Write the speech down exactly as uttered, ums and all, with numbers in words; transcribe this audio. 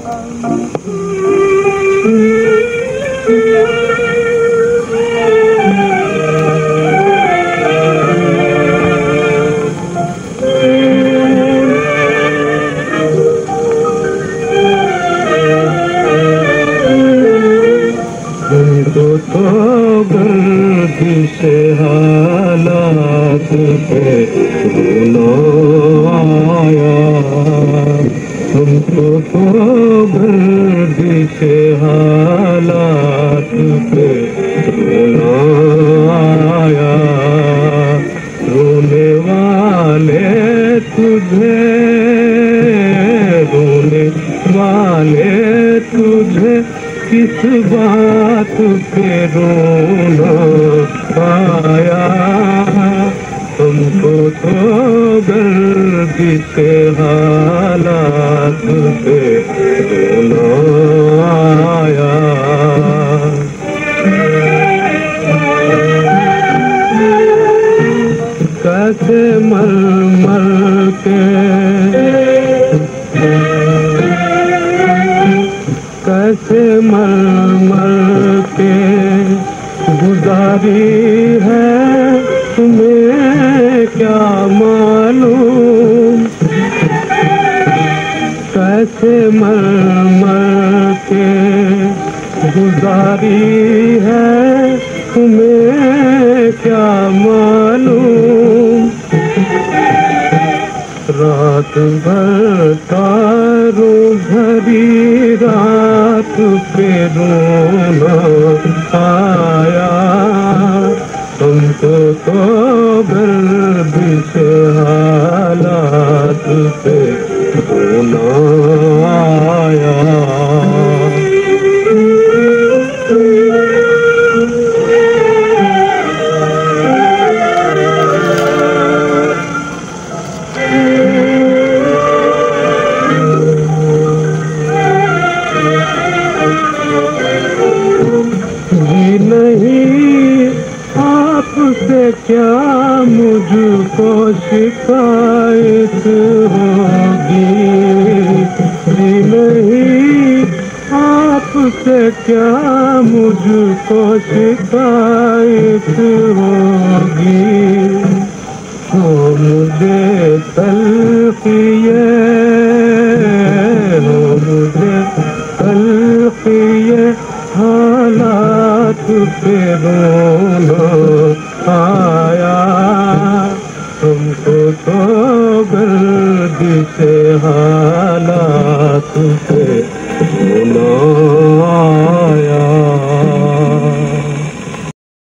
से हालात पे रोना आया, तुमको तो गर्दी से हालात पे रोना आया। रोने वाले तुझे, रोने वाले तुझे किस बात पे रोना आया। तुमको तो गर्दी से हालात पे रोना आया। कैसे मर मर के, कैसे मर मर के गुजारी है तुम्हें क्या मालूम। कैसे मर मर के गुजारी है तुम्हें क्या मालूम। रात भर तारों भरी रात पे रोना आया। तुमको तो गर्दी से हालात पे रोना आया। आपसे क्या मुझको शिकायत होगी, नहीं आपसे क्या मुझको शिकायत होगी। हो मुझे तलखिए, हो मुझे तलखिए हालात पे रोना आया। तुमको तो गर्दी से हालात पे